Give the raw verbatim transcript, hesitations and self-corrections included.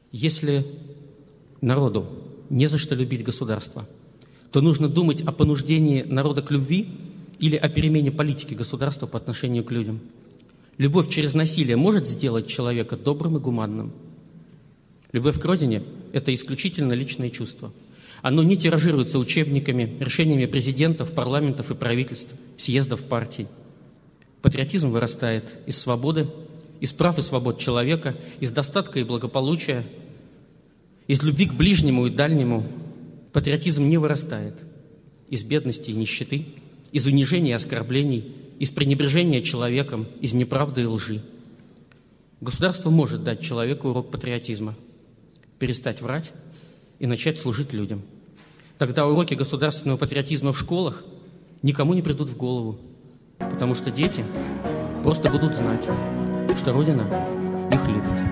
Если народу не за что любить государство, то нужно думать о понуждении народа к любви или о перемене политики государства по отношению к людям. Любовь через насилие может сделать человека добрым и гуманным. Любовь к родине – это исключительно личное чувство. Оно не тиражируется учебниками, решениями президентов, парламентов и правительств, съездов партий. Патриотизм вырастает из свободы, из прав и свобод человека, из достатка и благополучия, из любви к ближнему и дальнему. Патриотизм не вырастает из бедности и нищеты, из унижения и оскорблений, из пренебрежения человеком, из неправды и лжи. Государство может дать человеку урок патриотизма, перестать врать и начать служить людям. Тогда уроки государственного патриотизма в школах никому не придут в голову, потому что дети просто будут знать, что Родина их любит.